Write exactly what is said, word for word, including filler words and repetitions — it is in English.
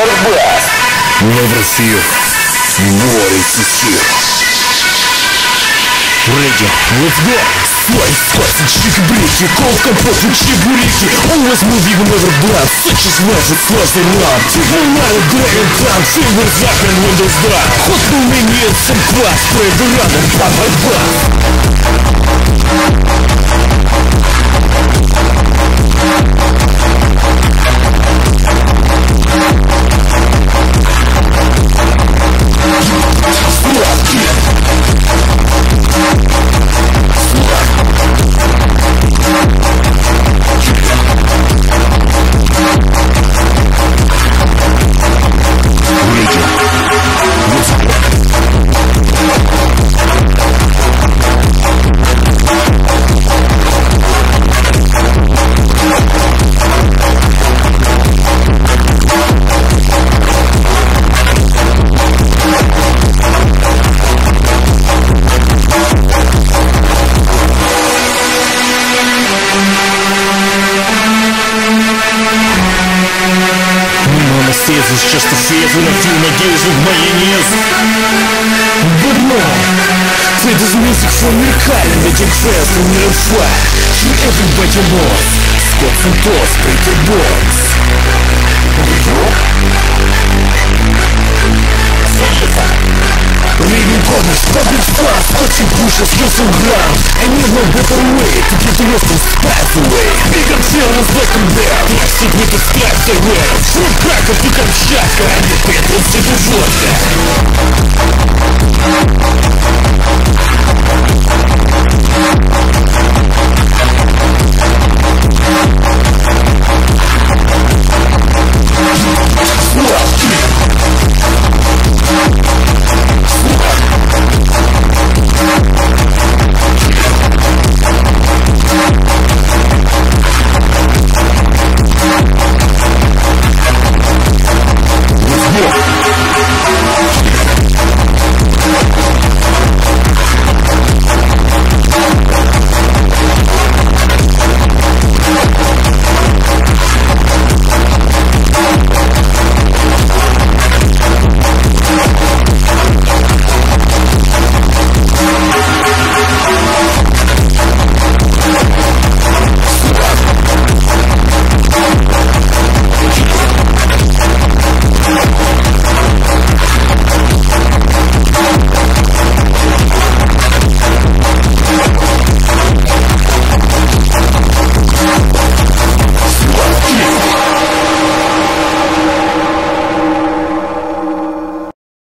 Never fear, Boris is here. Ready, let's go! Slice, slice and chick-брики, cold компот and чебуреки. Always moving, never blunt, such as magic, slash and run. Технология, dragon tank, silver zack and windows down. Hot moving in some class, spray the run and blah blah blah. It's just a phase when I feel my gaze with mayonnaise. But no, play this music from your kind and making fast and you're fire. Hear everybody knows, Scots and toss, break your bones. Reading corners, public stars, touching pushes, skills on ground. I need no better way to get the rest of the spice away. Bigger feelings like I'm there, plastic with the skies I wear. Fruit cracker, pick up shotgun, and the pet will see the water.